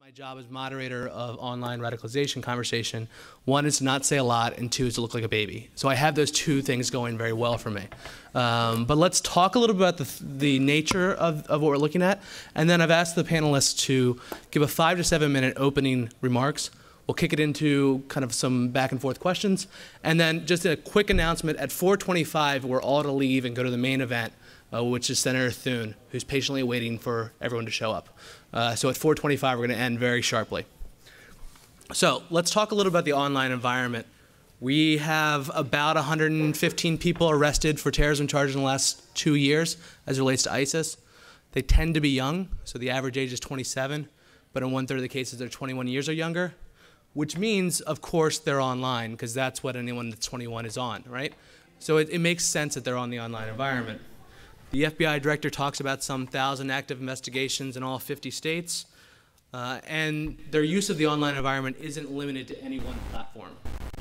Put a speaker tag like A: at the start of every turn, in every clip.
A: My job as moderator of online radicalization conversation, one is to not say a lot, and two is to look like a baby. So I have those two things going very well for me. But let's talk a little bit about the nature of what we're looking at, and then I've asked the panelists to give a 5 to 7 minute opening remarks. We'll kick it into kind of some back and forth questions, and then just a quick announcement. At 4:25, we're all to leave and go to the main event, which is Senator Thune, who's patiently waiting for everyone to show up. So at 4:25, we're going to end very sharply. So let's talk a little about the online environment. We have about 115 people arrested for terrorism charges in the last 2 years as it relates to ISIS. They tend to be young, so the average age is 27, but in 1/3 of the cases they're 21 years or younger, which means, of course, they're online, because that's what anyone that's 21 is on, right? So it makes sense that they're on the online environment. The FBI director talks about some 1,000 active investigations in all 50 states, and their use of the online environment isn't limited to any one platform.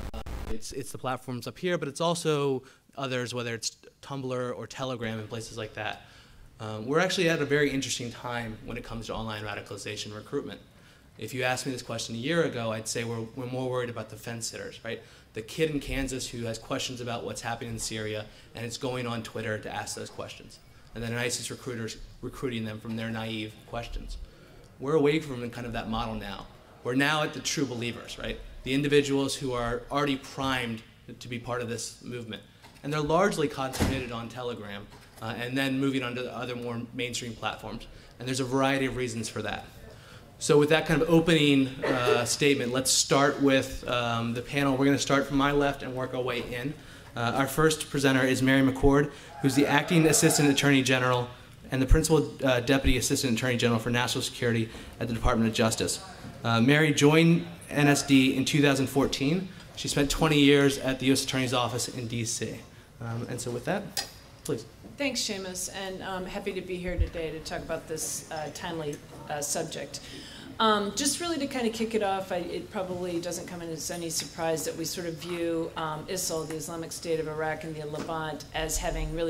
A: It's the platforms up here, but it's also others, whether it's Tumblr or Telegram and places like that. We're actually at a very interesting time when it comes to online radicalization recruitment. If you asked me this question a year ago, I'd say we're more worried about the fence sitters, right? The kid in Kansas who has questions about what's happening in Syria, and it's going on Twitter to ask those questions. And then an ISIS recruiter's recruiting them from their naive questions. We're away from kind of that model now. We're now at the true believers, right? The individuals who are already primed to be part of this movement. And they're largely concentrated on Telegram, and then moving on to the other more mainstream platforms. And there's a variety of reasons for that. So with that kind of opening statement, let's start with the panel. We're going to start from my left and work our way in. Our first presenter is Mary McCord, who's the Acting Assistant Attorney General and the Principal Deputy Assistant Attorney General for National Security at the Department of Justice. Mary joined NSD in 2014. She spent 20 years at the U.S. Attorney's Office in D.C. And so with that, please.
B: Thanks, Seamus, and I'm happy to be here today to talk about this timely subject. Just really to kind of kick it off, it probably doesn't come as any surprise that we sort of view ISIL, the Islamic State of Iraq and the Levant, as having really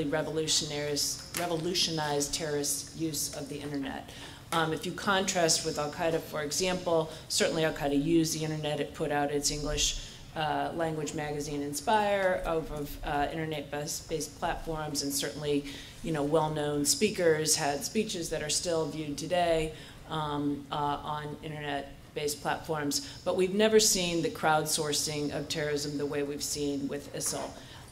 B: revolutionized terrorist use of the internet. If you contrast with Al-Qaeda, for example, certainly Al-Qaeda used the internet. It put out its English language magazine Inspire of internet-based platforms, and certainly, you know, well-known speakers had speeches that are still viewed today on internet-based platforms. But we've never seen the crowdsourcing of terrorism the way we've seen with ISIL.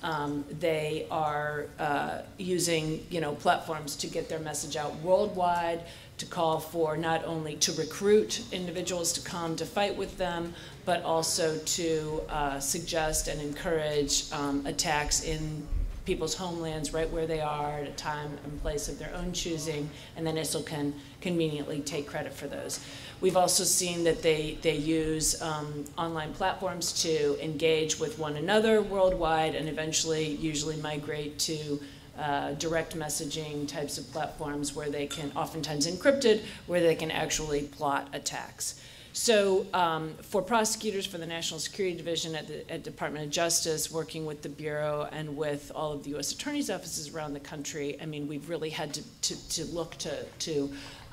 B: They are using, you know, platforms to get their message out worldwide, to call for not only to recruit individuals to come to fight with them, but also to suggest and encourage attacks in people's homelands right where they are at a time and place of their own choosing, and then ISIL can conveniently take credit for those. We've also seen that they use online platforms to engage with one another worldwide, and eventually usually migrate to direct messaging types of platforms where they can, oftentimes encrypted, where they can actually plot attacks. So for prosecutors for the National Security Division at Department of Justice, working with the Bureau and with all of the U.S. Attorney's offices around the country, I mean, we've really had to look to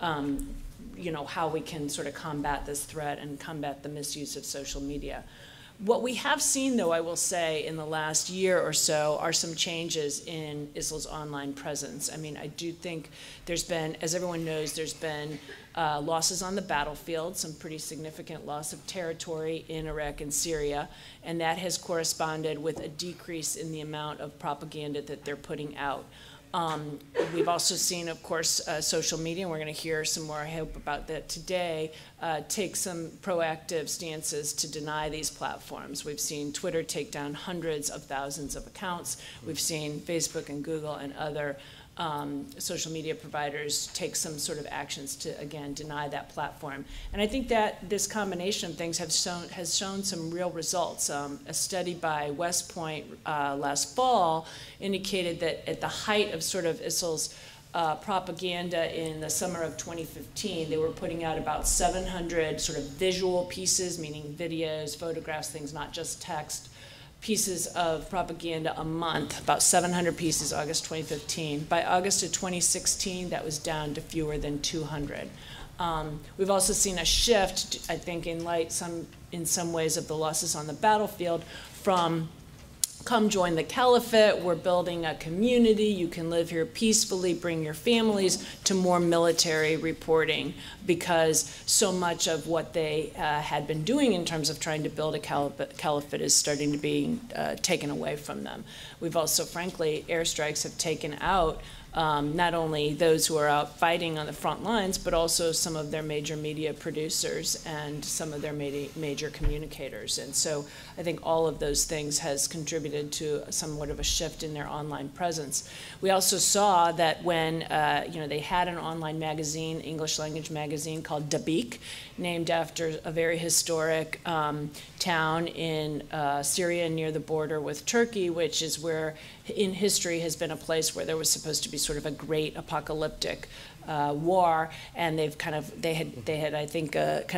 B: you know, how we can sort of combat this threat and combat the misuse of social media. What we have seen, though, I will say, in the last year or so are some changes in ISIL's online presence. I mean, I do think there's been, as everyone knows, there's been losses on the battlefield, some pretty significant loss of territory in Iraq and Syria, and that has corresponded with a decrease in the amount of propaganda that they're putting out. We've also seen, of course, social media, and we're going to hear some more, I hope, about that today, take some proactive stances to deny these platforms. We've seen Twitter take down hundreds of thousands of accounts. We've seen Facebook and Google and other social media providers take some sort of actions to, again, deny that platform. And I think that this combination of things has shown some real results. A study by West Point last fall indicated that at the height of sort of ISIL's propaganda in the summer of 2015, they were putting out about 700 sort of visual pieces, meaning videos, photographs, things, not just text, pieces of propaganda a month, about 700 pieces, August 2015. By August of 2016, that was down to fewer than 200. We've also seen a shift, I think, in some ways of the losses on the battlefield from come join the caliphate, we're building a community, you can live here peacefully, bring your families, to more military reporting, because so much of what they had been doing in terms of trying to build a caliphate is starting to be taken away from them. We've also, frankly, airstrikes have taken out not only those who are out fighting on the front lines, but also some of their major media producers and some of their major communicators. And so I think all of those things has contributed to somewhat of a shift in their online presence. We also saw that when they had an online magazine, English language magazine called Dabiq, named after a very historic town in Syria near the border with Turkey, which is where in history has been a place where there was supposed to be sort of a great apocalyptic war, and they had I think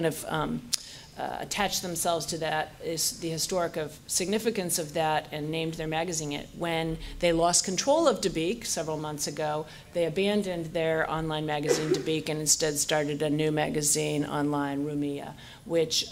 B: attached themselves to that, is the historic significance of that, and named their magazine it. When they lost control of Dabiq several months ago, they abandoned their online magazine Dabiq and instead started a new magazine online, Rumiyya, which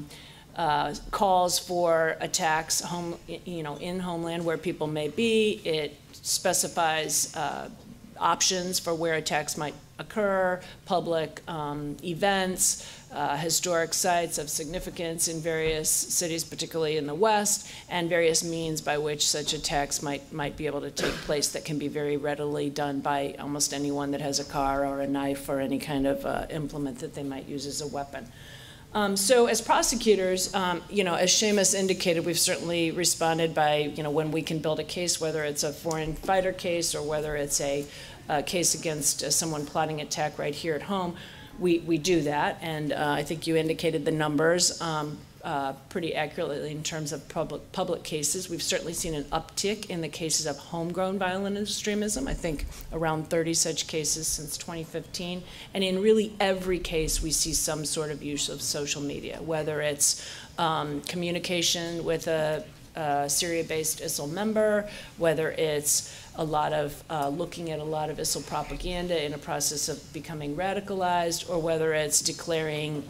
B: calls for attacks in Homeland where people may be. It specifies options for where attacks might occur, public events, historic sites of significance in various cities, particularly in the West, and various means by which such attacks might be able to take place that can be very readily done by almost anyone that has a car or a knife or any kind of implement that they might use as a weapon. So as prosecutors, as Seamus indicated, we've certainly responded by, when we can build a case, whether it's a foreign fighter case or whether it's a case against someone plotting attack right here at home, we do that. And I think you indicated the numbers pretty accurately in terms of public cases. We've certainly seen an uptick in the cases of homegrown violent extremism. I think around 30 such cases since 2015. And in really every case, we see some sort of use of social media, whether it's communication with a Syria-based ISIL member, whether it's a lot of looking at a lot of ISIL propaganda in a process of becoming radicalized, or whether it's declaring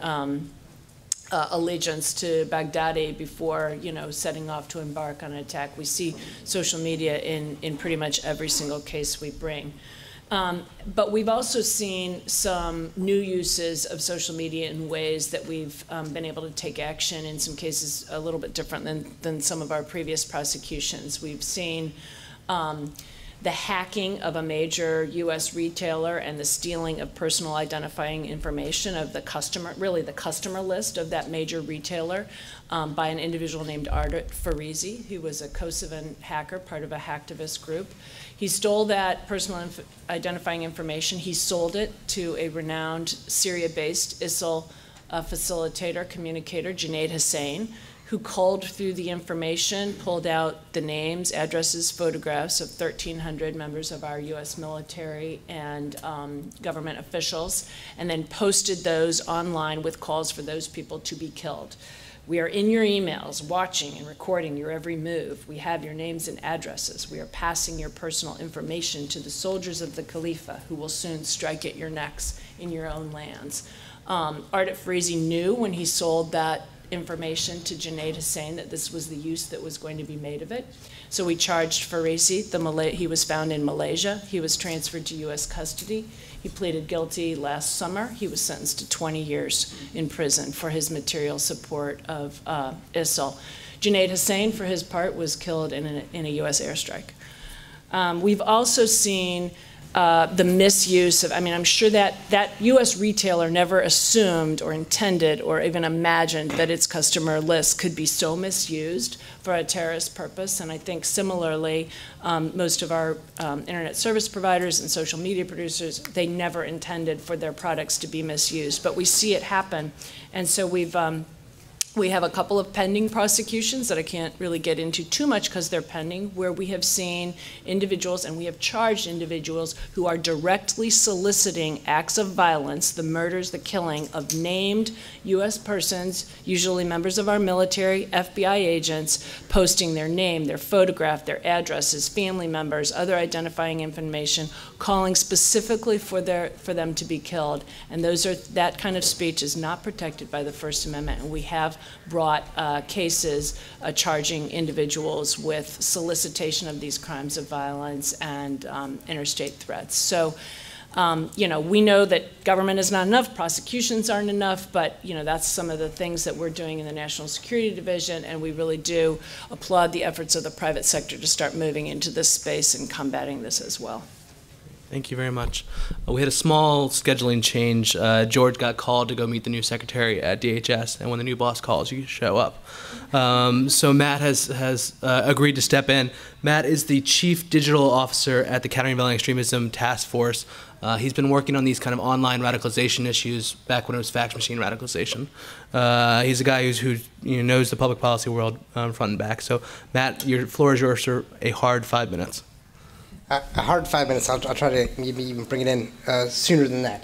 B: allegiance to Baghdadi before, setting off to embark on an attack. We see social media in pretty much every single case we bring. But we've also seen some new uses of social media in ways that we've been able to take action, in some cases a little bit different than some of our previous prosecutions. We've seen the hacking of a major U.S. retailer and the stealing of personal identifying information of the customer, really the customer list of that major retailer, by an individual named Ardit Farizi, who was a Kosovan hacker, part of a hacktivist group. He stole that personal identifying information. He sold it to a renowned Syria-based ISIL facilitator, communicator, Junaid Hussain, who culled through the information, pulled out the names, addresses, photographs of 1,300 members of our U.S. military and government officials, and then posted those online with calls for those people to be killed. We are in your emails, watching and recording your every move. We have your names and addresses. We are passing your personal information to the soldiers of the Khalifa, who will soon strike at your necks in your own lands. Ardit Farizi knew when he sold that information to Junaid Hussain that this was the use that was going to be made of it. So we charged Farizi. He was found in Malaysia. He was transferred to U.S. custody. He pleaded guilty last summer. He was sentenced to 20 years in prison for his material support of ISIL. Junaid Hussain, for his part, was killed in a U.S. airstrike. We've also seen the misuse of, I'm sure that U.S. retailer never assumed or intended or even imagined that its customer list could be so misused for a terrorist purpose. And I think similarly, most of our internet service providers and social media producers, they never intended for their products to be misused. But we see it happen. And so we've We have a couple of pending prosecutions that I can't really get into too much because they're pending, where we have seen individuals and we have charged individuals who are directly soliciting acts of violence, the murders, the killing of named U.S. persons, usually members of our military, FBI agents, posting their name, their photograph, their addresses, family members, other identifying information, calling specifically for them to be killed. And that kind of speech is not protected by the First Amendment, and we have brought cases charging individuals with solicitation of these crimes of violence and interstate threats. So, we know that government is not enough, prosecutions aren't enough, but that's some of the things that we're doing in the National Security Division, and we really do applaud the efforts of the private sector to start moving into this space and combating this as well.
A: Thank you very much. We had a small scheduling change. George got called to go meet the new secretary at DHS, and when the new boss calls, you show up. So Matt has agreed to step in. Matt is the Chief Digital Officer at the Countering Violent Extremism Task Force. He's been working on these kind of online radicalization issues back when it was fax machine radicalization. He's a guy who knows the public policy world front and back. So Matt, your floor is yours for a hard 5 minutes.
C: A hard 5 minutes. I'll try to maybe even bring it in sooner than that.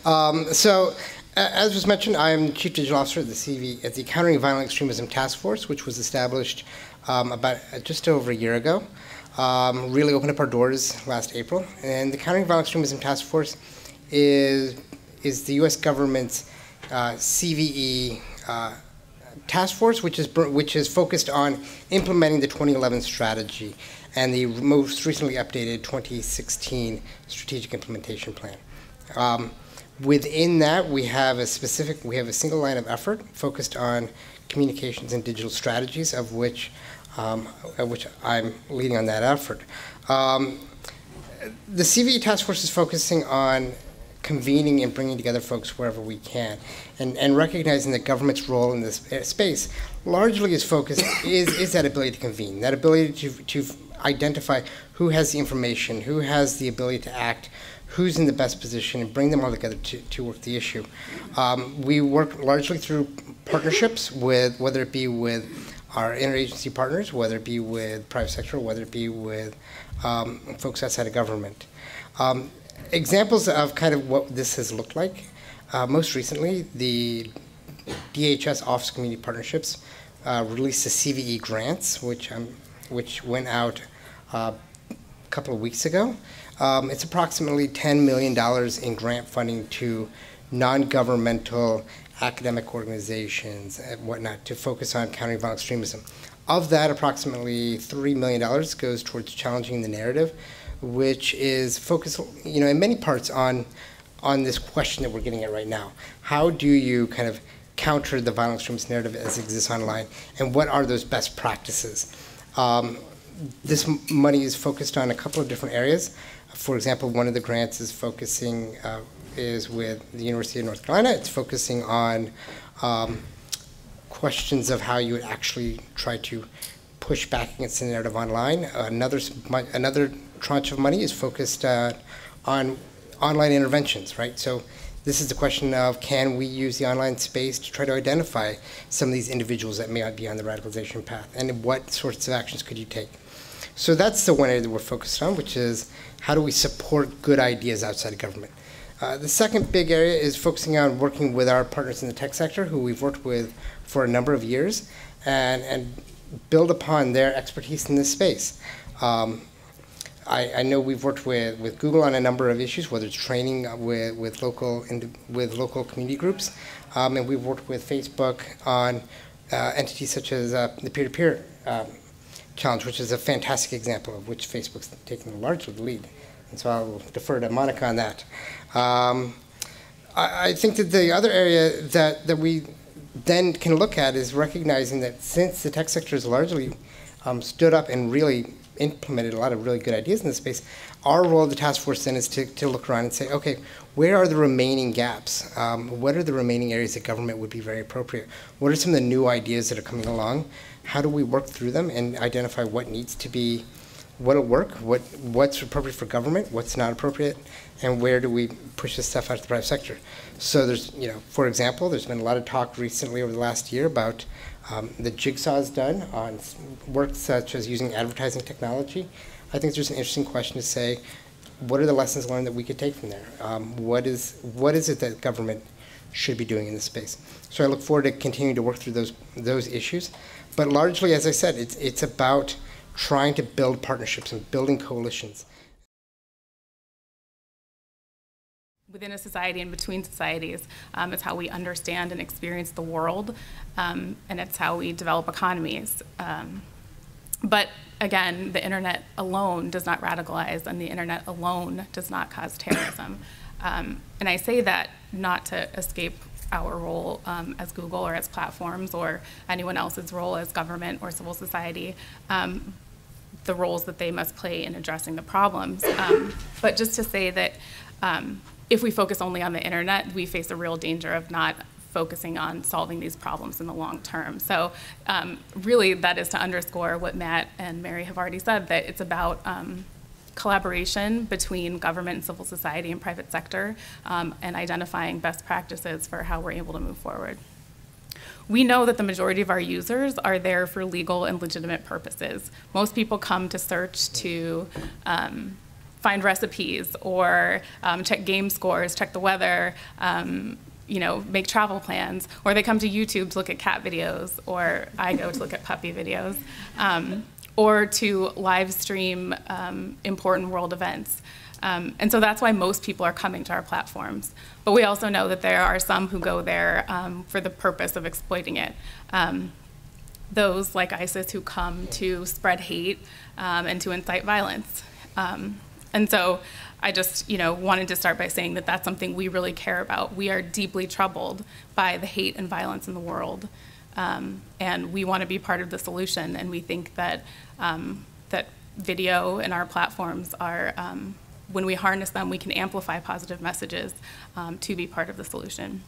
C: As was mentioned, I am Chief Digital Officer at the Countering Violent Extremism Task Force, which was established about just over a year ago. Really opened up our doors last April. And the Countering Violent Extremism Task Force is the U.S. government's CVE task force, which is focused on implementing the 2011 strategy and the most recently updated 2016 Strategic Implementation Plan. Within that, we have a single line of effort focused on communications and digital strategies, of which I'm leading on that effort. The CVE task force is focusing on convening and bringing together folks wherever we can, and recognizing that government's role in this space largely is that ability to convene, that ability to identify who has the information, who has the ability to act, who's in the best position, and bring them all together to work the issue. We work largely through partnerships whether it be with our interagency partners, whether it be with private sector, whether it be with folks outside of government. Examples of kind of what this has looked like. Most recently, the DHS Office of Community Partnerships released the CVE grants, which went out a couple of weeks ago. It's approximately $10 million in grant funding to non-governmental academic organizations and whatnot to focus on countering violent extremism. Of that, approximately $3 million goes towards challenging the narrative, which is focused, in many parts on this question that we're getting at right now. How do you kind of counter the violent extremist narrative as it exists online, and what are those best practices? This money is focused on a couple of different areas. For example, one of the grants is is with the University of North Carolina. It's focusing on questions of how you would actually try to push back against the narrative online. Another tranche of money is focused on online interventions, right? So this is the question of, can we use the online space to try to identify some of these individuals that may not be on the radicalization path, and what sorts of actions could you take? So that's the one area that we're focused on, which is how do we support good ideas outside of government? The second big area is focusing on working with our partners in the tech sector, who we've worked with for a number of years, and build upon their expertise in this space. I know we've worked with Google on a number of issues, whether it's training with local community groups, and we've worked with Facebook on entities such as the peer-to-peer challenge, which is a fantastic example of which Facebook's taking largely the lead. And so I'll defer to Monica on that. I think that the other area that we then can look at is recognizing that since the tech sector has largely stood up and really implemented a lot of really good ideas in this space, our role of the task force then is to look around and say, okay, where are the remaining gaps? What are the remaining areas that government would be very appropriate? What are some of the new ideas that are coming along? How do we work through them and identify what needs to be what'll work, what's appropriate for government, what's not appropriate, and where do we push this stuff out to the private sector. So there's, for example, there's been a lot of talk recently over the last year about the jigsaws done on work such as using advertising technology. I think there's an interesting question to say, what are the lessons learned that we could take from there? What is it that government should be doing in this space? So I look forward to continuing to work through those issues. But largely, as I said, it's about trying to build partnerships and building coalitions.
D: Within a society and between societies, it's how we understand and experience the world, and it's how we develop economies. But again, the internet alone does not radicalize, and the internet alone does not cause terrorism. And I say that not to escape our role as Google or as platforms or anyone else's role as government or civil society, the roles that they must play in addressing the problems. But just to say that if we focus only on the internet, we face a real danger of not focusing on solving these problems in the long term. So really that is to underscore what Matt and Mary have already said, that it's about collaboration between government and civil society and private sector, and identifying best practices for how we're able to move forward. We know that the majority of our users are there for legal and legitimate purposes. Most people come to search to find recipes or check game scores, check the weather, make travel plans, or they come to YouTube to look at cat videos, or I go to look at puppy videos, or to live stream important world events. And so that's why most people are coming to our platforms. But we also know that there are some who go there for the purpose of exploiting it. Those like ISIS who come to spread hate and to incite violence. And so I just wanted to start by saying that that's something we really care about. We are deeply troubled by the hate and violence in the world. And we want to be part of the solution. And we think that that video and our platforms are, when we harness them, we can amplify positive messages to be part of the solution.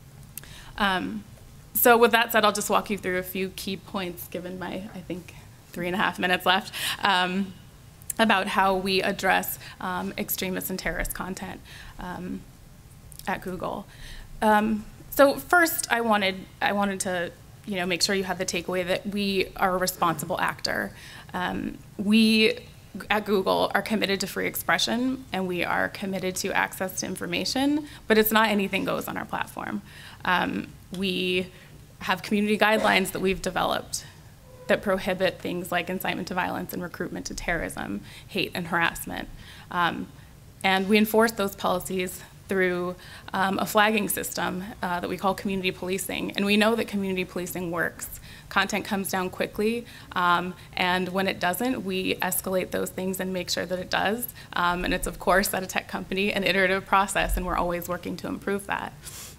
D: So with that said, I'll just walk you through a few key points, given my, I think, 3.5 minutes left, about how we address extremist and terrorist content at Google. So first, I wanted to make sure you had the takeaway that we are a responsible actor. We at Google are committed to free expression, and we are committed to access to information, but it's not anything goes on our platform. We have community guidelines that we've developed that prohibit things like incitement to violence and recruitment to terrorism, hate and harassment. And we enforce those policies through a flagging system that we call community policing. And we know that community policing works. Content comes down quickly, and when it doesn't, we escalate those things and make sure that it does. And it's, of course, at a tech company, an iterative process, and we're always working to improve that.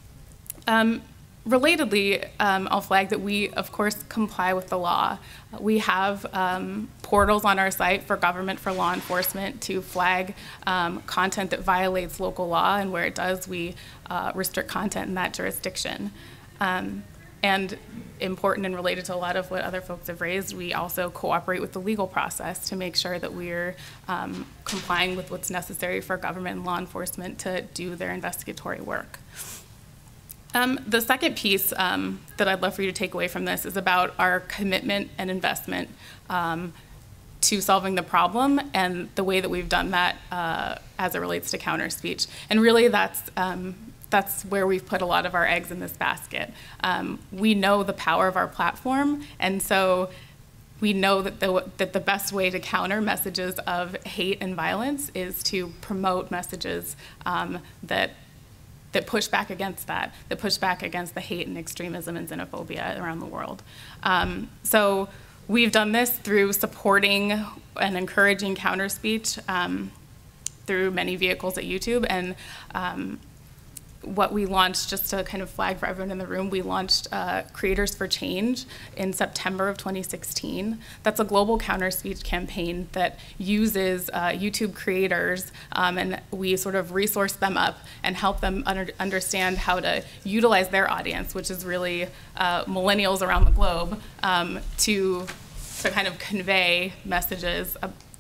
D: Relatedly, I'll flag that we, of course, comply with the law. We have portals on our site for government, for law enforcement, to flag content that violates local law, and where it does, we restrict content in that jurisdiction. And important and related to a lot of what other folks have raised, we also cooperate with the legal process to make sure that we're complying with what's necessary for government and law enforcement to do their investigatory work. The second piece that I'd love for you to take away from this is about our commitment and investment to solving the problem and the way that we've done that as it relates to counter speech. And really that's where we've put a lot of our eggs in this basket. We know the power of our platform, and so we know that the best way to counter messages of hate and violence is to promote messages that push back against that push back against the hate and extremism and xenophobia around the world. So we've done this through supporting and encouraging counter speech through many vehicles at YouTube. And what we launched, just to kind of flag for everyone in the room, we launched Creators for Change in September of 2016. That's a global counter speech campaign that uses YouTube creators, and we sort of resource them up and help them understand how to utilize their audience, which is really millennials around the globe, to kind of convey messages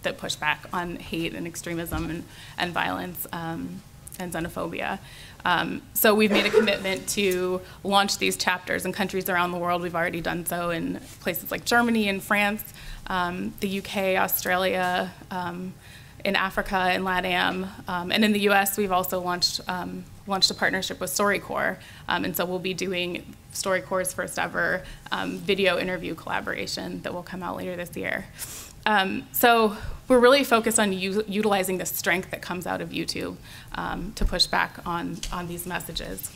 D: that push back on hate and extremism and violence and xenophobia. So we've made a commitment to launch these chapters in countries around the world. We've already done so in places like Germany and France, the UK, Australia, in Africa, in LATAM, and in the US, we've also launched a partnership with StoryCorps, and so we'll be doing StoryCorps' first ever video interview collaboration that will come out later this year. So we're really focused on utilizing the strength that comes out of YouTube to push back on these messages.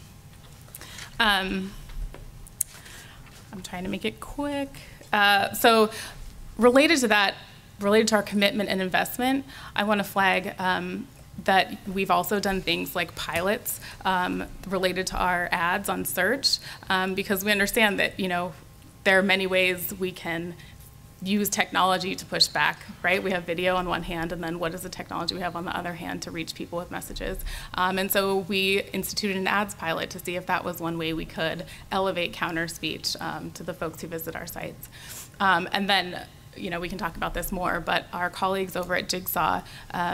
D: I'm trying to make it quick. So related to that, related to our commitment and investment, I want to flag that we've also done things like pilots related to our ads on search, because we understand that, you know, there are many ways we can use technology to push back, right? We have video on one hand, and then what is the technology we have on the other hand to reach people with messages? And so we instituted an ads pilot to see if that was one way we could elevate counter speech to the folks who visit our sites. And then, you know, we can talk about this more, but our colleagues over at Jigsaw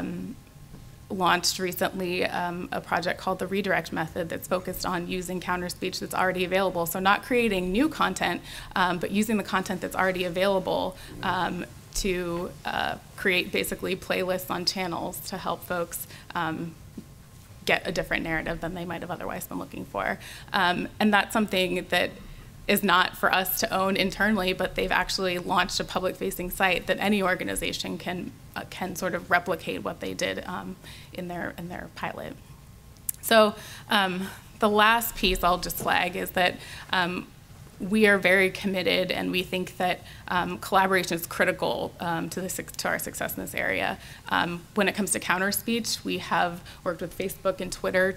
D: launched recently a project called the Redirect Method that's focused on using counter speech that's already available. So not creating new content, but using the content that's already available to create basically playlists on channels to help folks get a different narrative than they might have otherwise been looking for. And that's something that is not for us to own internally, but they've actually launched a public-facing site that any organization can sort of replicate what they did in their pilot. So the last piece I'll just flag is that we are very committed, and we think that collaboration is critical to our success in this area. When it comes to counter speech, we have worked with Facebook and Twitter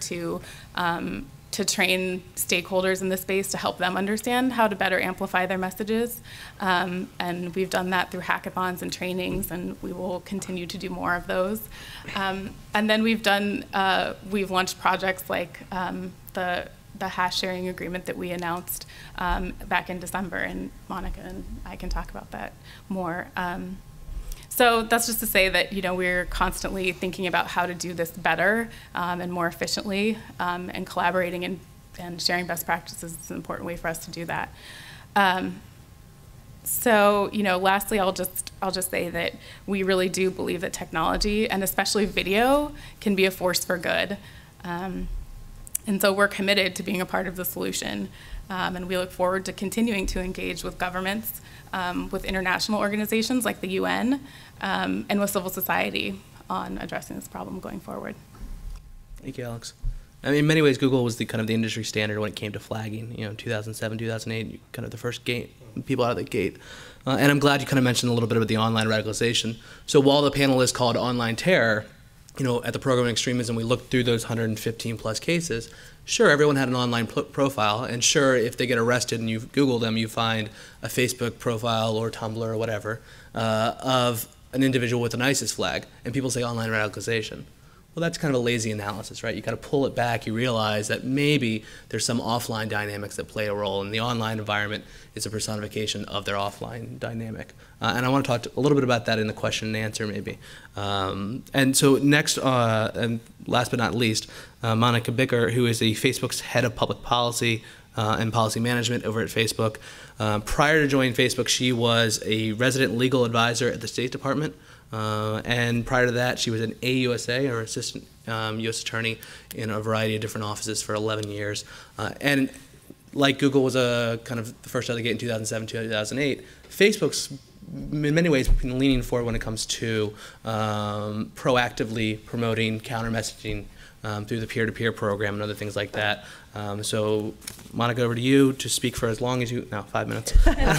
D: to train stakeholders in the space to help them understand how to better amplify their messages. And we've done that through hackathons and trainings, and we will continue to do more of those. And then we've launched projects like the hash sharing agreement that we announced back in December, and Monica and I can talk about that more. So that's just to say that, you know, we're constantly thinking about how to do this better and more efficiently, and collaborating and sharing best practices is an important way for us to do that. So, you know, lastly, I'll just say that we really do believe that technology, and especially video, can be a force for good. And so we're committed to being a part of the solution, and we look forward to continuing to engage with governments, with international organizations like the UN, and with civil society on addressing this problem going forward.
A: Thank you, Alex. I mean, in many ways, Google was the kind of the industry standard when it came to flagging. You know, 2007, 2008, kind of the first people out of the gate. And I'm glad you kind of mentioned a little bit about the online radicalization. So while the panel is called Online Terror, you know, at the program Extremism, we looked through those 115 plus cases. Sure, everyone had an online profile, and sure, if they get arrested and you Google them, you find a Facebook profile or Tumblr or whatever of an individual with an ISIS flag, and people say online radicalization. Well, that's kind of a lazy analysis, right? You kind of pull it back, you realize that maybe there's some offline dynamics that play a role, and the online environment is a personification of their offline dynamic. And I want to talk a little bit about that in the question and answer, maybe. And so next, and last but not least, Monica Bicker, who is Facebook's head of public policy and policy management over at Facebook. Prior to joining Facebook, she was a resident legal advisor at the State Department. And prior to that, she was an AUSA, or assistant U.S. attorney, in a variety of different offices for 11 years. And like Google was kind of the first out of the gate in 2007, 2008, Facebook's in many ways been leaning forward when it comes to proactively promoting counter-messaging through the peer-to-peer program and other things like that. So, Monica, over to you to speak for as long as you, no, 5 minutes.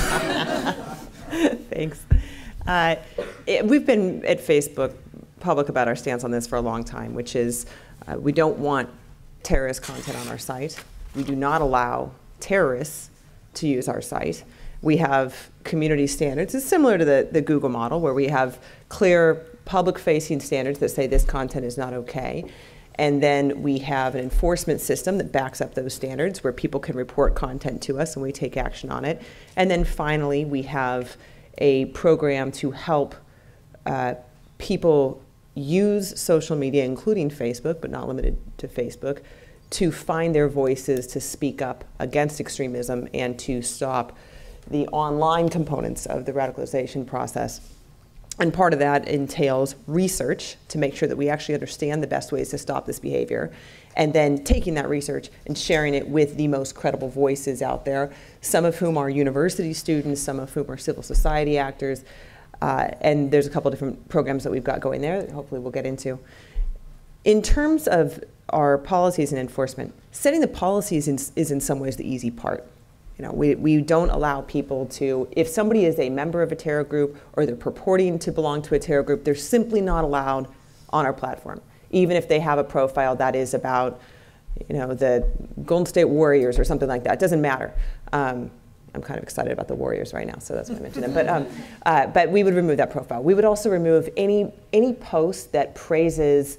E: Thanks. We've been at Facebook public about our stance on this for a long time, which is we don't want terrorist content on our site. We do not allow terrorists to use our site. We have community standards. It's similar to the Google model, where we have clear public-facing standards that say this content is not okay. And then we have an enforcement system that backs up those standards, where people can report content to us and we take action on it. And then finally, we have a program to help people use social media, including Facebook, but not limited to Facebook, to find their voices, to speak up against extremism, and to stop the online components of the radicalization process. And part of that entails research to make sure that we actually understand the best ways to stop this behavior, and then taking that research and sharing it with the most credible voices out there, some of whom are university students, some of whom are civil society actors, and there's a couple different programs that we've got going there that hopefully we'll get into. In terms of our policies and enforcement, setting the policies is in some ways the easy part. You know, we don't allow people to, if somebody is a member of a terror group or they're purporting to belong to a terror group, they're simply not allowed on our platform, even if they have a profile that is about, you know, the Golden State Warriors or something like that. It doesn't matter. I'm kind of excited about the Warriors right now, so that's why I mentioned them. But we would remove that profile. We would also remove any post that praises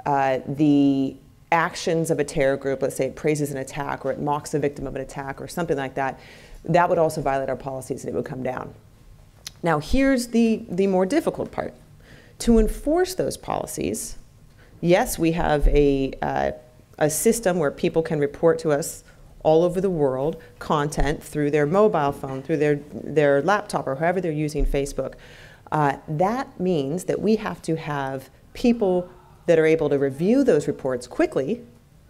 E: the actions of a terror group. Let's say it praises an attack or it mocks the victim of an attack or something like that. That would also violate our policies and it would come down. Now here's the more difficult part. To enforce those policies, yes, we have a system where people can report to us all over the world content through their mobile phone, through their laptop, or however they're using Facebook. That means that we have to have people that are able to review those reports quickly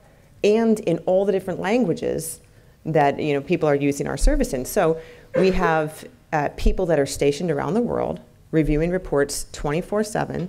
E: and in all the different languages that people are using our service in. So we have people that are stationed around the world reviewing reports 24/7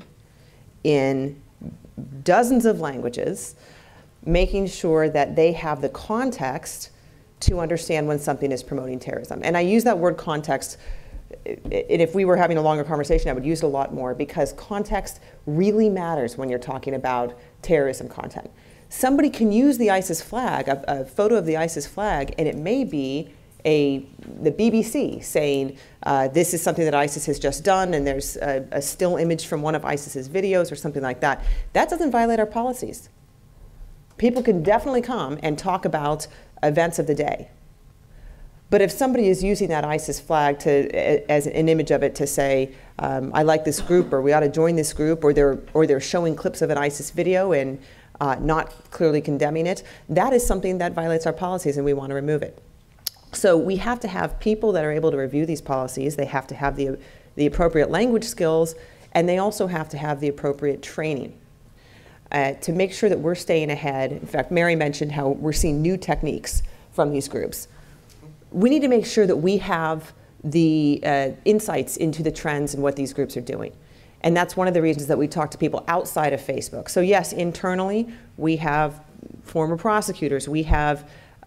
E: in dozens of languages, making sure that they have the context to understand when something is promoting terrorism. And I use that word context, and if we were having a longer conversation, I would use it a lot more, because context really matters when you're talking about terrorism content. Somebody can use the ISIS flag, a photo of the ISIS flag, and it may be the BBC saying this is something that ISIS has just done, and there's a still image from one of ISIS's videos or something like that. That doesn't violate our policies. People can definitely come and talk about events of the day. But if somebody is using that ISIS flag as an image of it to say, I like this group, or we ought to join this group, or they're showing clips of an ISIS video and not clearly condemning it, that is something that violates our policies and we want to remove it. So we have to have people that are able to review these policies. They have to have the appropriate language skills, and they also have to have the appropriate training to make sure that we're staying ahead. In fact, Mary mentioned how we're seeing new techniques from these groups. We need to make sure that we have the insights into the trends and what these groups are doing. And that's one of the reasons that we talk to people outside of Facebook. So yes, internally, we have former prosecutors. We have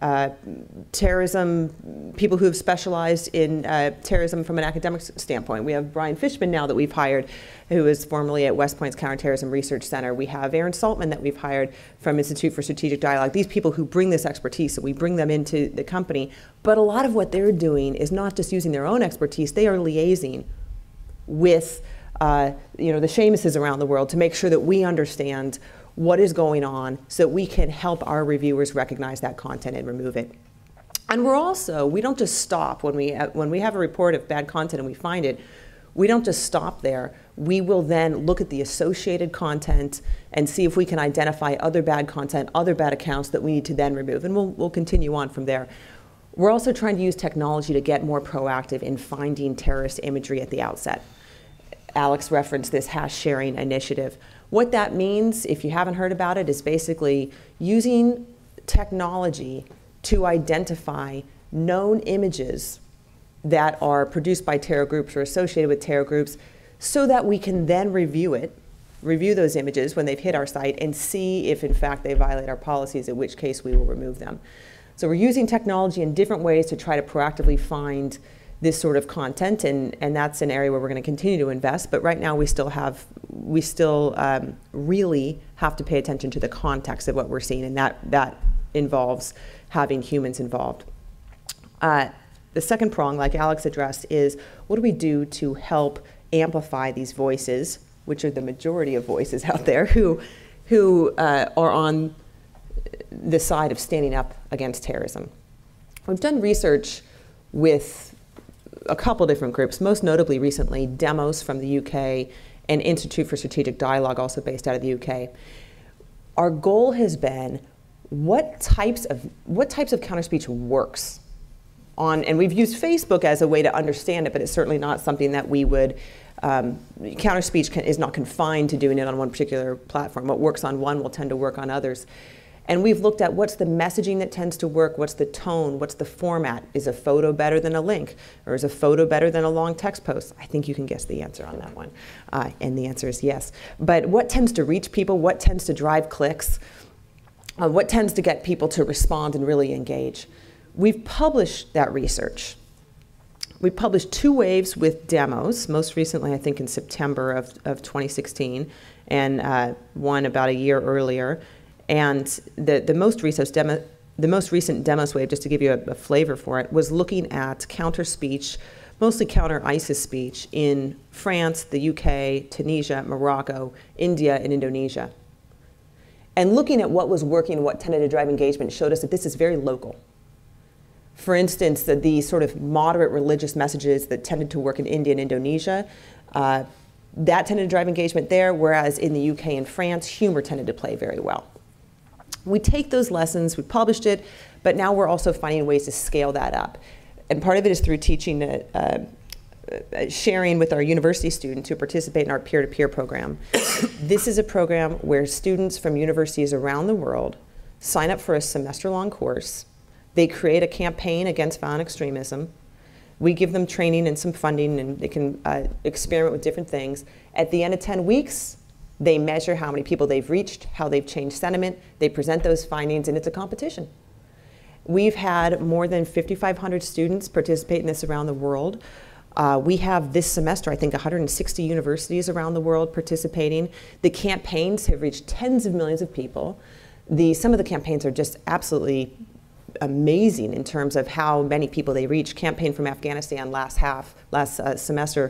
E: terrorism, people who have specialized in terrorism from an academic standpoint. We have Brian Fishman now that we've hired, who is formerly at West Point's Counterterrorism Research Center. We have Aaron Saltman that we've hired from Institute for Strategic Dialogue. These people who bring this expertise, so we bring them into the company. But a lot of what they're doing is not just using their own expertise, they are liaising with the Seamuses around the world to make sure that we understand what is going on so that we can help our reviewers recognize that content and remove it. And we don't just stop when we have a report of bad content and we find it, we don't just stop there. We will then look at the associated content and see if we can identify other bad content, other bad accounts that we need to then remove, and we'll continue on from there. We're also trying to use technology to get more proactive in finding terrorist imagery at the outset. Alex referenced this hash sharing initiative. What that means, if you haven't heard about it, is basically using technology to identify known images that are produced by terror groups or associated with terror groups, so that we can then review those images when they've hit our site and see if in fact they violate our policies, in which case we will remove them. So we're using technology in different ways to try to proactively find this sort of content, and that's an area where we're going to continue to invest. But right now we still really have to pay attention to the context of what we're seeing, and that involves having humans involved. The second prong, like Alex addressed, is what do we do to help amplify these voices, which are the majority of voices out there who are on the side of standing up against terrorism. We've done research with a couple different groups, most notably recently Demos from the UK and Institute for Strategic Dialogue, also based out of the UK. Our goal has been what types of counterspeech works on, and we've used Facebook as a way to understand it, but it's certainly not something that we would, counterspeech is not confined to doing it on one particular platform. What works on one will tend to work on others. And we've looked at what's the messaging that tends to work, what's the tone, what's the format. Is a photo better than a link? Or is a photo better than a long text post? I think you can guess the answer on that one. And the answer is yes. But what tends to reach people? What tends to drive clicks? What tends to get people to respond and really engage? We've published that research. We published 2 waves with demos, most recently I think in September of 2016, and one about a year earlier. And the most recent demos wave, just to give you a flavor for it, was looking at counter speech, mostly counter ISIS speech in France, the UK, Tunisia, Morocco, India, and Indonesia. And looking at what was working and what tended to drive engagement showed us that this is very local. For instance, the sort of moderate religious messages that tended to work in India and Indonesia, that tended to drive engagement there, whereas in the UK and France, humor tended to play very well. We take those lessons, we published it, but now we're also finding ways to scale that up. And part of it is through teaching, sharing with our university students who participate in our peer-to-peer program. This is a program where students from universities around the world sign up for a semester-long course. They create a campaign against violent extremism. We give them training and some funding, and they can experiment with different things. At the end of 10 weeks, they measure how many people they've reached, how they've changed sentiment. They present those findings, and it's a competition. We've had more than 5,500 students participate in this around the world. We have this semester, I think, 160 universities around the world participating. The campaigns have reached tens of millions of people. Some of the campaigns are just absolutely amazing in terms of how many people they reach. Campaign from Afghanistan last semester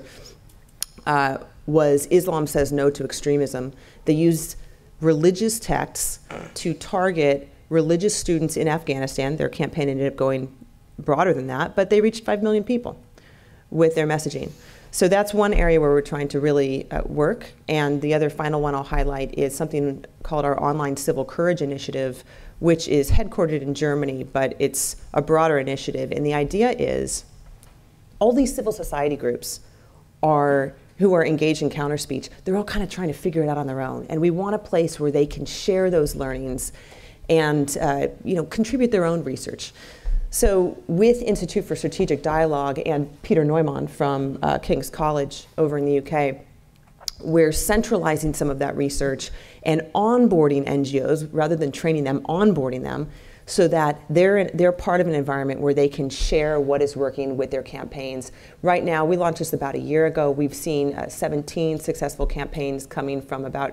E: was Islam Says No to Extremism. They used religious texts to target religious students in Afghanistan. Their campaign ended up going broader than that, but they reached 5 million people with their messaging. So that's one area where we're trying to really work. And the other final one I'll highlight is something called our Online Civil Courage Initiative, which is headquartered in Germany, but it's a broader initiative. And the idea is all these civil society groups who are engaged in counter speech, they're all kind of trying to figure it out on their own. And we want a place where they can share those learnings and contribute their own research. So with Institute for Strategic Dialogue and Peter Neumann from King's College over in the UK, we're centralizing some of that research and onboarding NGOs, rather than training them, onboarding them, so that they're part of an environment where they can share what is working with their campaigns. Right now, we launched this about a year ago. We've seen 17 successful campaigns coming from about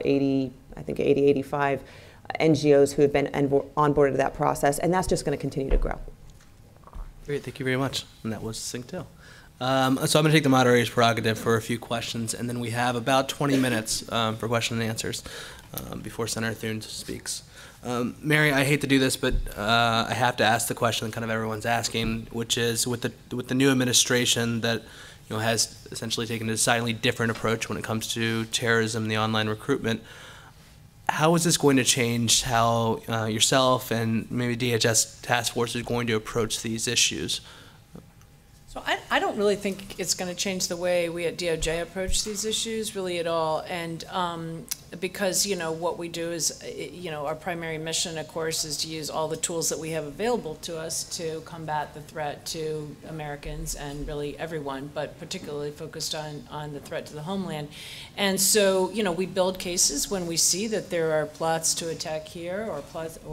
E: 85 NGOs who have been onboarded to that process, and that's just going to continue to grow.
A: Great, thank you very much. And that was succinct too. So I'm going to take the moderator's prerogative for a few questions, and then we have about 20 minutes for question and answers before Senator Thune speaks. Mary, I hate to do this, but I have to ask the question that kind of everyone's asking, which is with the new administration that has essentially taken a decidedly different approach when it comes to terrorism and the online recruitment. How is this going to change how yourself and maybe DHS task force is going to approach these issues?
B: So I don't really think it's going to change the way we at DOJ approach these issues really at all. And because, what we do is, our primary mission, of course, is to use all the tools that we have available to us to combat the threat to Americans and really everyone, but particularly focused on the threat to the homeland. And so, we build cases when we see that there are plots to attack here or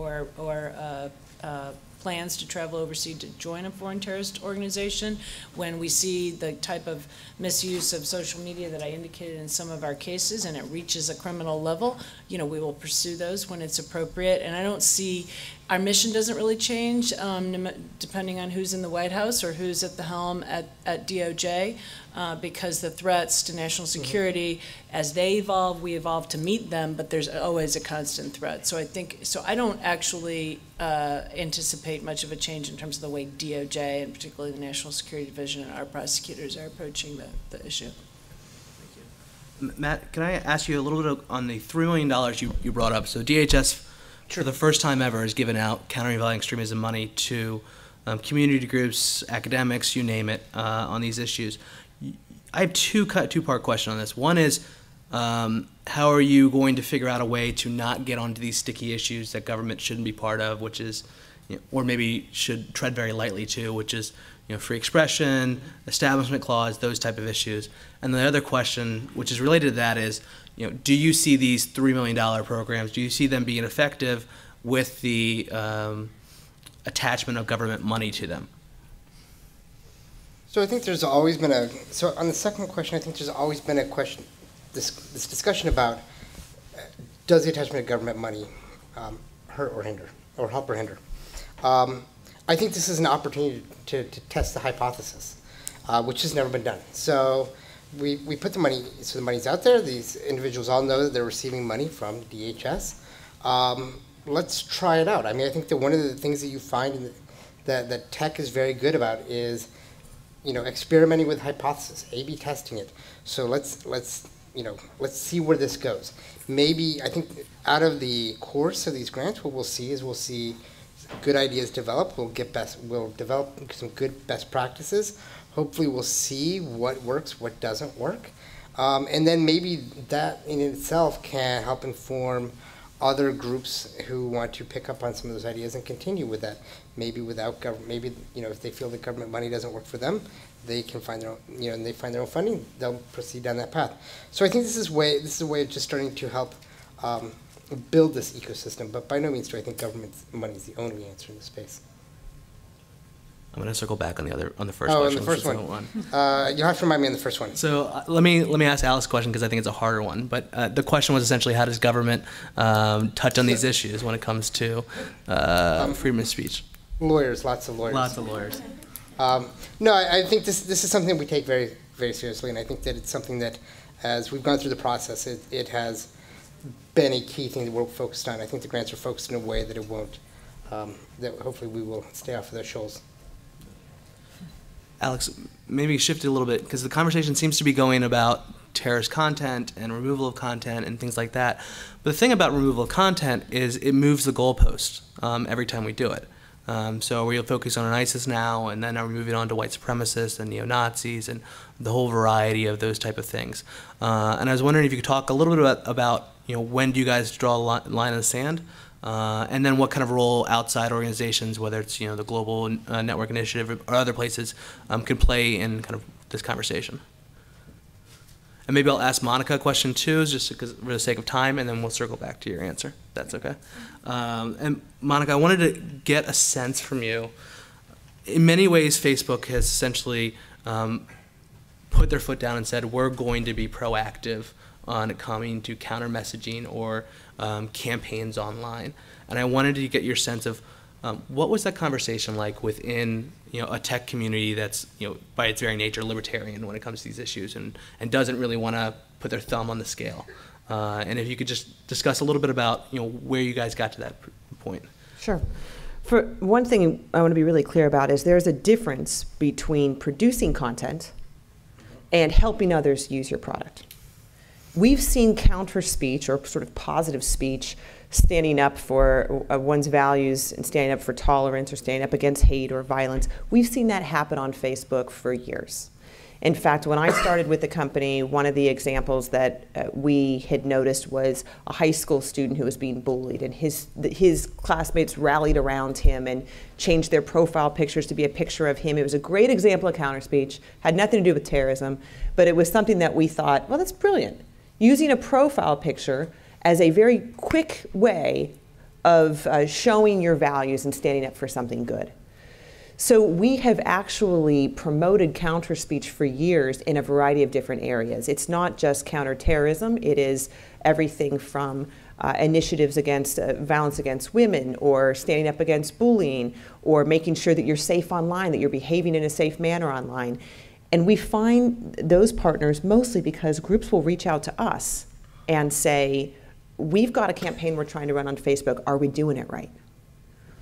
B: plans to travel overseas to join a foreign terrorist organization. When we see the type of misuse of social media that I indicated in some of our cases and it reaches a criminal level, we will pursue those when it's appropriate. And I don't see, our mission doesn't really change depending on who's in the White House or who's at the helm at DOJ, because the threats to national security, as they evolve, we evolve to meet them, but there's always a constant threat. So I don't actually anticipate much of a change in terms of the way DOJ, and particularly the National Security Division and our prosecutors are approaching the issue.
A: Thank you. Matt, can I ask you a little bit on the $3 million you brought up? So DHS, for the first time ever, has given out countering violent extremism money to community groups, academics, you name it, on these issues. I have two-part question on this. One is, how are you going to figure out a way to not get onto these sticky issues that government shouldn't be part of, which is, or maybe should tread very lightly to, which is, free expression, establishment clause, those type of issues. And the other question, which is related to that, is, do you see these $3 million programs, do you see them being effective with the attachment of government money to them?
C: So I think there's always been so on the second question, I think there's always been a question, this discussion about does the attachment of government money hurt or hinder, or help or hinder? I think this is an opportunity to test the hypothesis, which has never been done. So we put the money, so the money's out there. These individuals all know that they're receiving money from DHS. Let's try it out. I mean, I think that one of the things that you find that tech is very good about is, experimenting with hypothesis, A/B testing it. So let's see where this goes. Maybe, I think out of the course of these grants, what we'll see good ideas develop. We'll develop some good best practices. Hopefully we'll see what works, what doesn't work. And then maybe that in itself can help inform other groups who want to pick up on some of those ideas and continue with that. Maybe without government, maybe, if they feel that government money doesn't work for them, they can find their own, and they find their own funding, they'll proceed down that path. So I think this is a way of just starting to help build this ecosystem, but by no means do I think government money is the only answer in this space.
A: I'm going to circle back on the first question.
C: Oh, on the first one. You'll have to remind me on the first one.
A: So let me ask Alex a question because I think it's a harder one. But the question was essentially, how does government touch on these issues when it comes to freedom of speech?
C: Lawyers, lots of lawyers.
A: Lots of lawyers.
C: No, I think this is something that we take very, very seriously, and I think that it's something that, as we've gone through the process, it has been a key thing that we're focused on. I think the grants are focused in a way that it won't, that hopefully we will stay off of those shoals.
A: Alex, maybe shift it a little bit, because the conversation seems to be going about terrorist content and removal of content and things like that. But the thing about removal of content is it moves the goalpost every time we do it. So we'll focus on ISIS now, and then we're moving on to white supremacists and neo-Nazis and the whole variety of those type of things. And I was wondering if you could talk a little bit about when do you guys draw a line in the sand? And then what kind of role outside organizations, whether it's the Global Network Initiative or other places, can play in kind of this conversation. And maybe I'll ask Monica a question too, just because for the sake of time, and then we'll circle back to your answer. If that's okay. And Monica, I wanted to get a sense from you. In many ways, Facebook has essentially put their foot down and said, we're going to be proactive on coming to counter messaging or campaigns online. And I wanted to get your sense of what was that conversation like within a tech community that's by its very nature libertarian when it comes to these issues and doesn't really want to put their thumb on the scale. And if you could just discuss a little bit about where you guys got to that point.
E: Sure. For one thing I want to be really clear about is there's a difference between producing content and helping others use your product. We've seen counter speech or sort of positive speech standing up for one's values and standing up for tolerance or standing up against hate or violence. We've seen that happen on Facebook for years. In fact, when I started with the company, one of the examples that we had noticed was a high school student who was being bullied, and his classmates rallied around him and changed their profile pictures to be a picture of him. It was a great example of counter speech, had nothing to do with terrorism, but it was something that we thought, well, that's brilliant. Using a profile picture as a very quick way of showing your values and standing up for something good. So we have actually promoted counter speech for years in a variety of different areas. It's not just counterterrorism, it is everything from initiatives against violence against women, or standing up against bullying, or making sure that you're safe online, that you're behaving in a safe manner online. And we find those partners mostly because groups will reach out to us and say, we've got a campaign we're trying to run on Facebook, are we doing it right?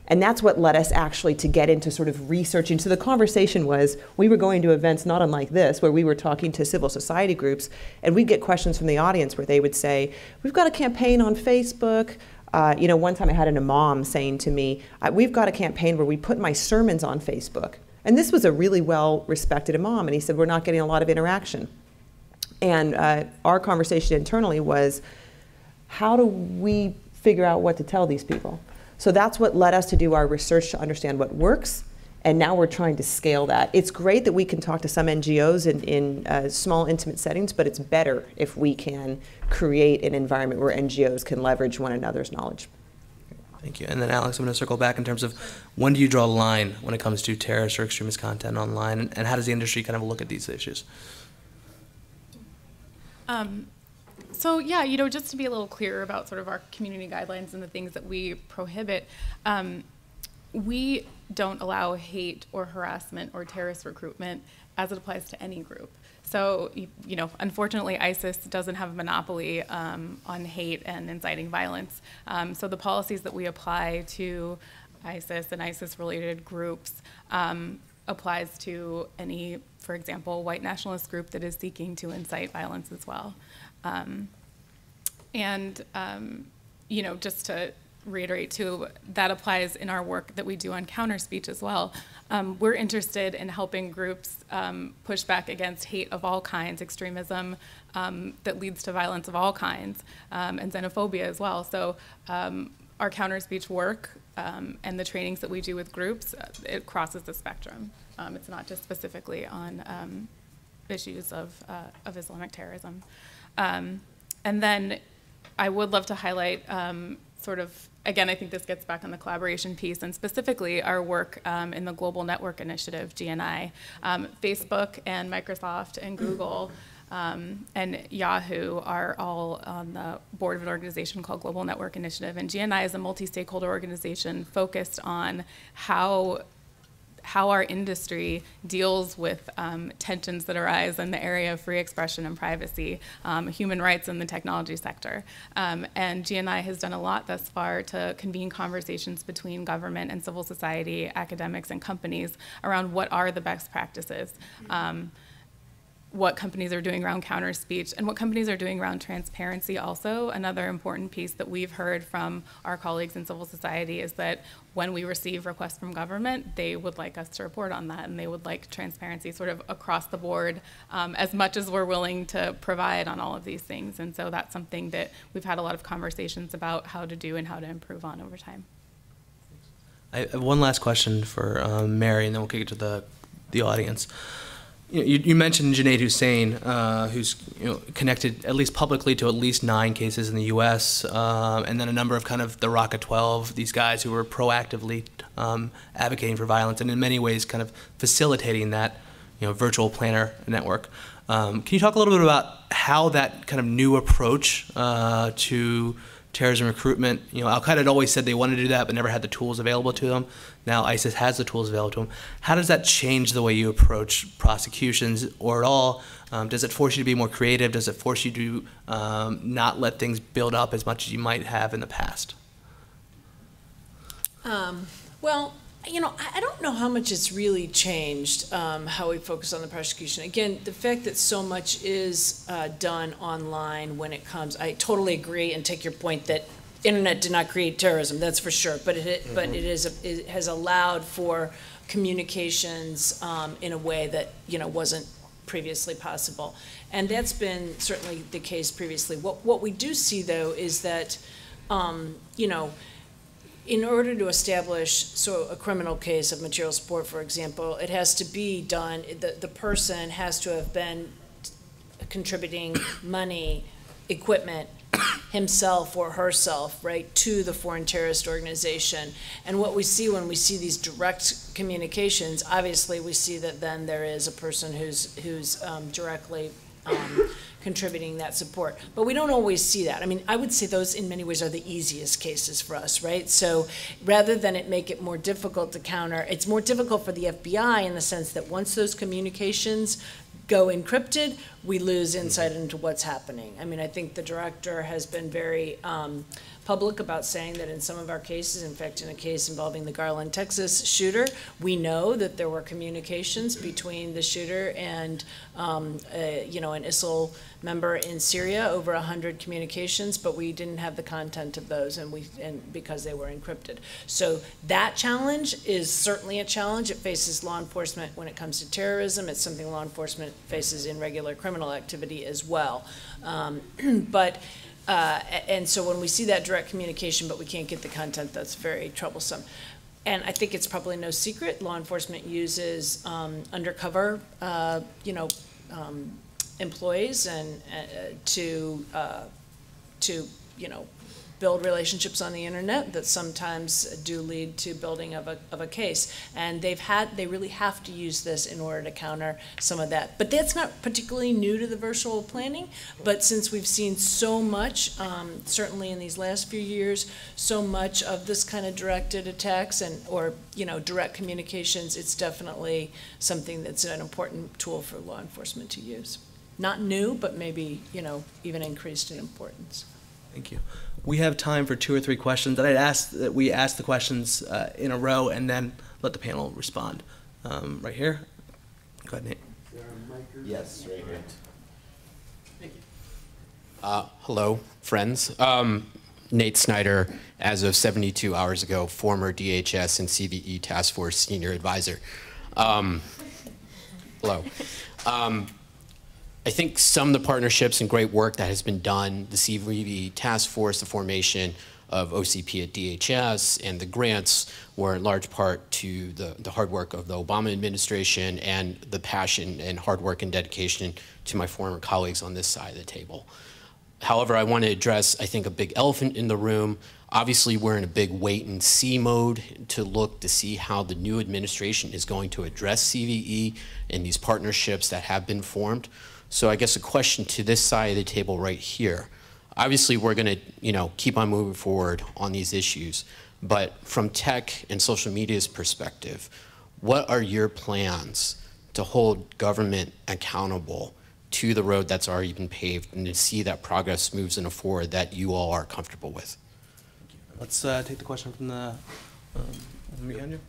E: And that's what led us actually to get into sort of researching. So the conversation was, we were going to events not unlike this, where we were talking to civil society groups, and we'd get questions from the audience where they would say, we've got a campaign on Facebook. You know, one time I had an imam saying to me, we've got a campaign where we put my sermons on Facebook. And this was a really well-respected imam, and he said, we're not getting a lot of interaction. And our conversation internally was, how do we figure out what to tell these people? So that's what led us to do our research to understand what works, and now we're trying to scale that. It's great that we can talk to some NGOs in small, intimate settings, but it's better if we can create an environment where NGOs can leverage one another's knowledge.
A: Thank you. And then Alex, I'm going to circle back in terms of when do you draw a line when it comes to terrorist or extremist content online, and how does the industry kind of look at these issues?
D: So yeah, you know, just to be a little clearer about sort of our community guidelines and the things that we prohibit, we don't allow hate or harassment or terrorist recruitment as it applies to any group. So, you know, unfortunately, ISIS doesn't have a monopoly on hate and inciting violence. So the policies that we apply to ISIS and ISIS-related groups applies to any, for example, white nationalist group that is seeking to incite violence as well. You know, just to reiterate too, that applies in our work that we do on counter speech as well. We're interested in helping groups push back against hate of all kinds, extremism that leads to violence of all kinds, and xenophobia as well. So our counter speech work and the trainings that we do with groups, it crosses the spectrum. It's not just specifically on issues of Islamic terrorism. And then I would love to highlight sort of, again, I think this gets back on the collaboration piece, and specifically our work in the Global Network Initiative, GNI. Facebook and Microsoft and Google and Yahoo are all on the board of an organization called Global Network Initiative, and GNI is a multi-stakeholder organization focused on how our industry deals with tensions that arise in the area of free expression and privacy, human rights in the technology sector. And GNI has done a lot thus far to convene conversations between government and civil society, academics and companies around what are the best practices, what companies are doing around counter speech, and what companies are doing around transparency also. Another important piece that we've heard from our colleagues in civil society is that when we receive requests from government, they would like us to report on that, and they would like transparency sort of across the board, as much as we're willing to provide on all of these things. And so that's something that we've had a lot of conversations about how to do and how to improve on over time.
A: I have one last question for Mary, and then we'll kick it to the audience. You mentioned Junaid Hussain, who's connected at least publicly to at least 9 cases in the U.S., and then a number of kind of the Raqqa 12, these guys who were proactively advocating for violence and in many ways kind of facilitating that virtual planner network. Can you talk a little bit about how that kind of new approach to terrorism recruitment, Al-Qaeda had always said they wanted to do that but never had the tools available to them. Now ISIS has the tools available to them. How does that change the way you approach prosecutions or at all? Does it force you to be more creative? Does it force you to not let things build up as much as you might have in the past?
B: Well, I don't know how much it's really changed how we focus on the prosecution. Again, the fact that so much is done online when it comes, I totally agree and take your point that internet did not create terrorism, that's for sure, but it has allowed for communications in a way that wasn't previously possible. And that's been certainly the case previously. What we do see though is that in order to establish a criminal case of material support, for example, it has to be done, the person has to have been contributing money, equipment, himself or herself, right, to the foreign terrorist organization. And what we see when we see these direct communications, obviously we see that then there is a person who's directly contributing that support. But we don't always see that. I mean, I would say those in many ways are the easiest cases for us, right? So rather than it make it more difficult to counter, it's more difficult for the FBI in the sense that once those communications go encrypted, we lose insight into what's happening. I mean, I think the director has been very public about saying that in some of our cases, in fact, in a case involving the Garland, Texas shooter, we know that there were communications between the shooter and, you know, an ISIL member in Syria, over 100 communications, but we didn't have the content of those, and because they were encrypted. So that challenge is certainly a challenge. It faces law enforcement when it comes to terrorism. It's something law enforcement faces in regular criminal activity as well. And so when we see that direct communication, but we can't get the content, that's very troublesome. And I think it's probably no secret, law enforcement uses undercover, you know, employees and to you know, build relationships on the internet that sometimes do lead to building of a case. And they really have to use this in order to counter some of that. But that's not particularly new to the virtual planning, but since we've seen so much, certainly in these last few years, so much of this kind of directed attacks or you know, direct communications, it's definitely something that's an important tool for law enforcement to use. Not new, but maybe, you know, even increased in importance.
A: Thank you. We have time for 2 or 3 questions. And I'd ask that we ask the questions in a row and then let the panel respond. Right here. Go ahead, Nate.
F: Yes, right here. Thank you. Hello, friends. Nate Snyder, as of 72 hours ago, former DHS and CVE Task Force Senior Advisor. Hello. I think some of the partnerships and great work that has been done, the CVE Task Force, the formation of OCP at DHS, and the grants were in large part to the hard work of the Obama administration and the passion and hard work and dedication to my former colleagues on this side of the table. However, I want to address, I think, a big elephant in the room. Obviously, we're in a big wait-and-see mode to look to see how the new administration is going to address CVE and these partnerships that have been formed. So I guess a question to this side of the table right here. Obviously, we're going to, you know, keep on moving forward on these issues. But from tech and social media's perspective, what are your plans to hold government accountable to the road that's already been paved and to see that progress moves in a forward that you all are comfortable with?
A: Let's take the question from the behind you.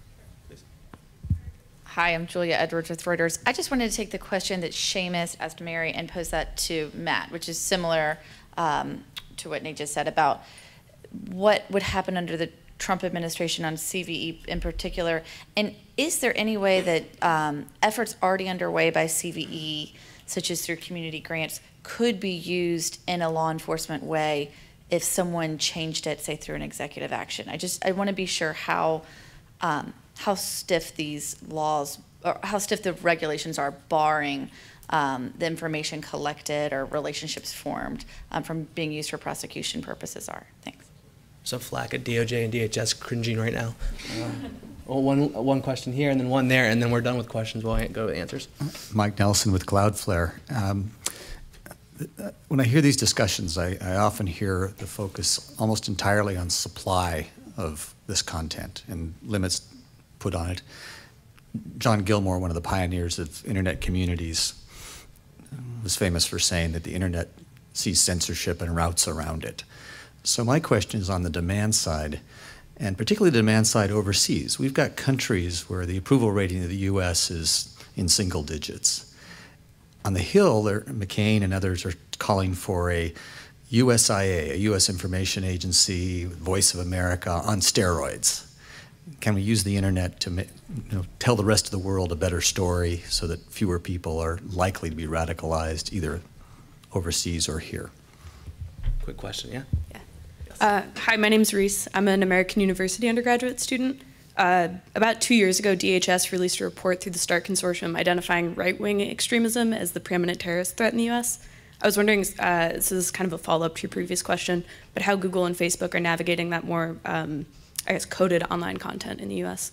G: Hi, I'm Julia Edwards with Reuters. I just wanted to take the question that Seamus asked Mary and pose that to Matt, which is similar to what Nate just said about what would happen under the Trump administration on CVE in particular. And is there any way that efforts already underway by CVE, such as through community grants, could be used in a law enforcement way if someone changed it, say, through an executive action? I want to be sure how stiff these laws, or how stiff the regulations are barring the information collected or relationships formed from being used for prosecution purposes are. Thanks.
A: Some flack at DOJ and DHS cringing right now. Well, one question here and then one there, and then we're done with questions. We'll go to answers.
H: Mike Nelson with Cloudflare. When I hear these discussions, I often hear the focus almost entirely on supply of this content and limits put on it. John Gilmore, one of the pioneers of internet communities, was famous for saying that the internet sees censorship and routes around it. So my question is on the demand side, and particularly the demand side overseas. We've got countries where the approval rating of the US is in single digits. On the Hill, McCain and others are calling for a USIA, a US Information Agency, Voice of America on steroids. Can we use the internet to tell the rest of the world a better story so that fewer people are likely to be radicalized either overseas or here?
A: Quick question, yeah?
I: Hi, my name's Reese. I'm an American University undergraduate student. About 2 years ago, DHS released a report through the START Consortium identifying right-wing extremism as the preeminent terrorist threat in the US. I was wondering, so this is kind of a follow-up to your previous question, but how Google and Facebook are navigating that more, I guess, coded online content in the US.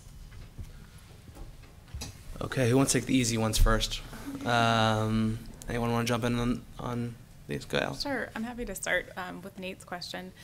A: Okay, who wants to take the easy ones first? Anyone want to jump in on these? Go ahead.
D: Sure, I'm happy to start with Nate's question.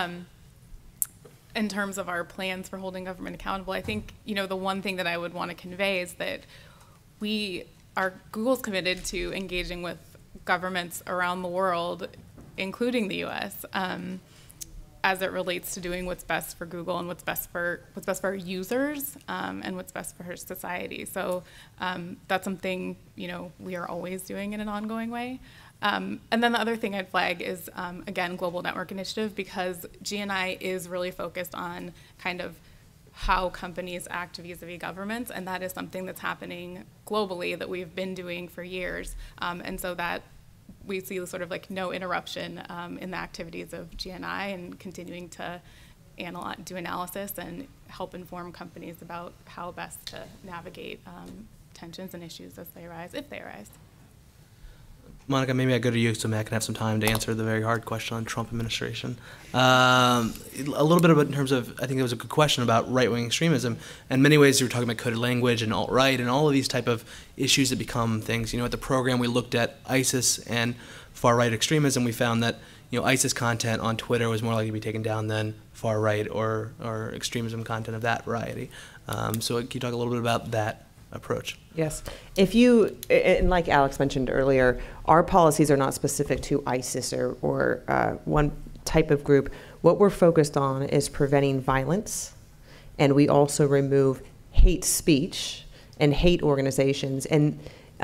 D: In terms of our plans for holding government accountable, I think, the one thing that I would want to convey is that Google's committed to engaging with governments around the world, including the US. as it relates to doing what's best for Google and what's best for our users and what's best for society. So that's something we are always doing in an ongoing way. And then the other thing I'd flag is again Global Network Initiative, because GNI is really focused on kind of how companies act vis-a-vis governments, and that is something that's happening globally that we've been doing for years, and so that we see sort of like no interruption in the activities of GNI and continuing to do analysis and help inform companies about how best to navigate tensions and issues as they arise, if they arise.
A: Monica, maybe I go to you so Matt can have some time to answer the very hard question on Trump administration. A little bit about in terms of, I think it was a good question about right-wing extremism. In many ways, you were talking about coded language and alt-right and all of these type of issues that become things. At the program, we looked at ISIS and far-right extremism. We found that ISIS content on Twitter was more likely to be taken down than far-right or extremism content of that variety. So can you talk a little bit about that approach?
E: Yes. If you, and like Alex mentioned earlier, our policies are not specific to ISIS or one type of group. What we're focused on is preventing violence, and we also remove hate speech and hate organizations. And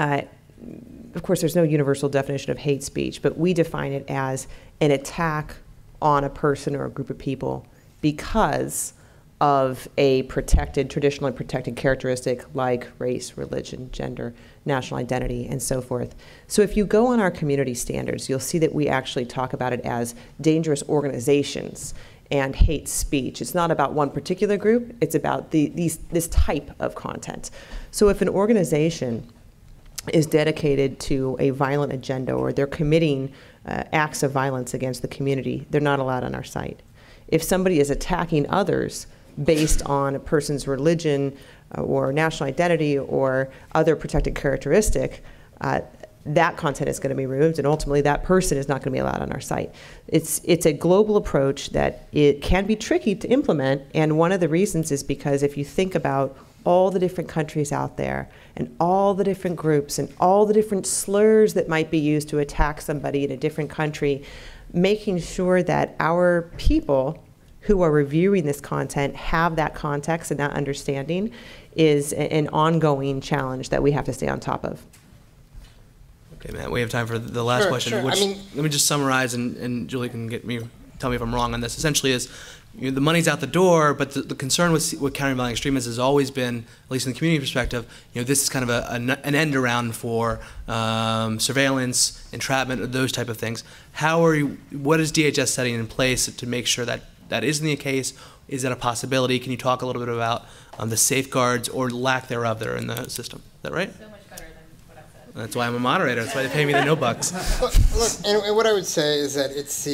E: of course, there's no universal definition of hate speech, but we define it as an attack on a person or a group of people because of a traditionally protected characteristic like race, religion, gender, national identity, and so forth. So if you go on our community standards, you'll see that we actually talk about it as dangerous organizations and hate speech. It's not about one particular group, it's about this type of content. So if an organization is dedicated to a violent agenda or they're committing acts of violence against the community, they're not allowed on our site. If somebody is attacking others based on a person's religion or national identity or other protected characteristic, that content is going to be removed, and ultimately that person is not going to be allowed on our site. It's a global approach that it can be tricky to implement, and one of the reasons is because if you think about all the different countries out there and all the different groups and all the different slurs that might be used to attack somebody in a different country, making sure that our people who are reviewing this content have that context and that understanding is an ongoing challenge that we have to stay on top of.
A: Okay, Matt, we have time for the last question.
C: Sure.
A: Which, let me just summarize, and Julie can tell me if I'm wrong on this. Essentially is, the money's out the door, but the concern with countering violent extremism has always been, at least in the community perspective, this is kind of an end around for surveillance, entrapment, those type of things. What is DHS setting in place to make sure that that isn't the case? Is that a possibility? Can you talk a little bit about the safeguards or lack thereof that are in the system? Is that right?
D: So much better than what I said.
A: That's why I'm a moderator. That's why they pay me the no bucks.
C: Look, and what I would say is that it's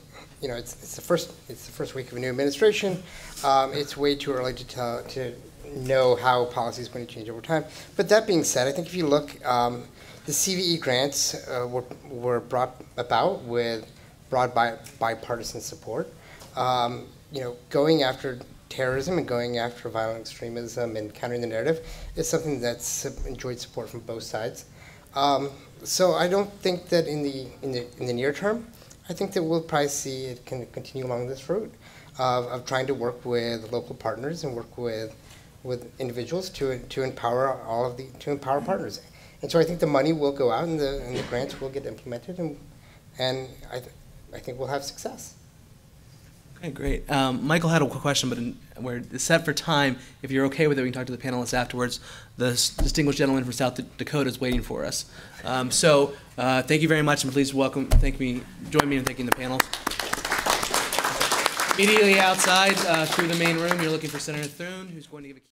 C: the first week of a new administration. It's way too early to know how policy is going to change over time. But that being said, I think if you look, the CVE grants were brought about with broad bipartisan support. Going after terrorism and going after violent extremism and countering the narrative is something that's enjoyed support from both sides. So I don't think that in the near term, I think that we'll probably see it can continue along this route of trying to work with local partners and work with individuals to empower empower partners. And so I think the money will go out and the grants will get implemented, and I think we'll have success.
A: Okay, great. Michael had a question, but we're set for time. If you're okay with it, we can talk to the panelists afterwards. The distinguished gentleman from South Dakota is waiting for us. So thank you very much, and please join me in thanking the panels. Immediately outside, through the main room, you're looking for Senator Thune, who's going to give a